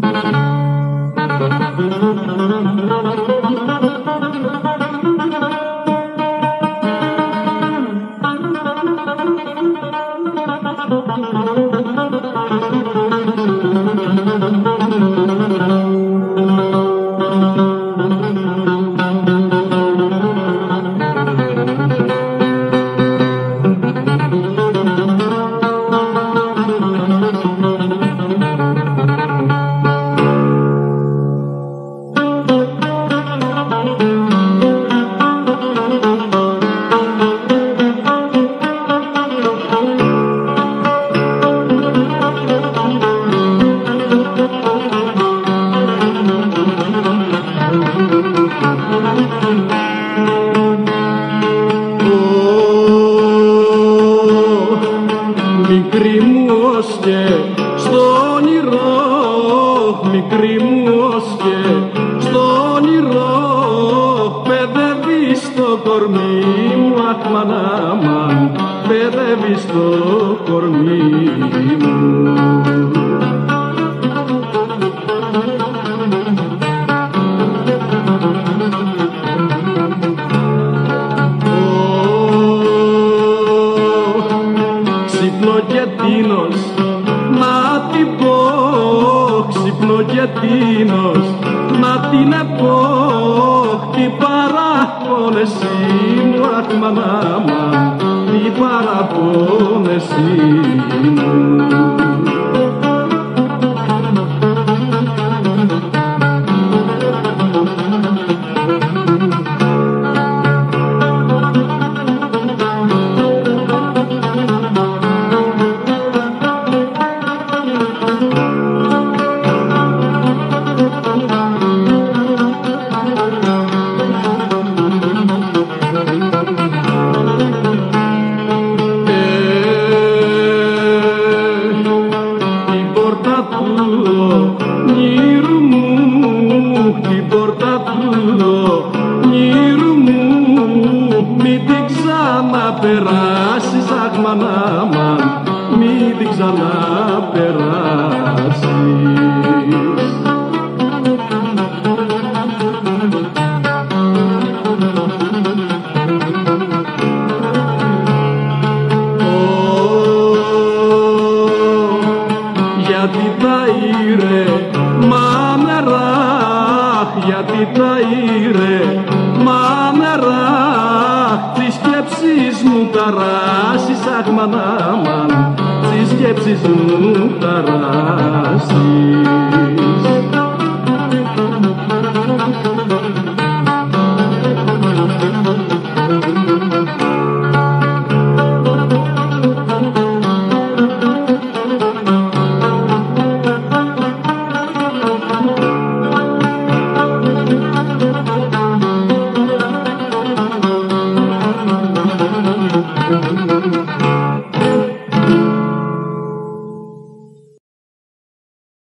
Μικρή μου όσκε στο όνειρο, μικρή μου όσκε στο όνειρο, παιδεύει στο κορμί μου, αχ μανάμαν, παιδεύει στο κορμί μου. Να την πω, ξυπνώ και τίνος, να την πω, τι παραπονεσί μου, αχ μανάμα, τι παραπονεσί μου. Την πόρτα του όνειρου μου, μην την ξαναπεράσεις, αχ μανάμα, μην την ξαναπεράσεις. Γιατί τα ήρε μάνερα, γιατί τα ήρε μάνερα, τις σκέψεις μου ταράσεις, αχ μανάμαν, τις σκέψεις μου ταράσεις.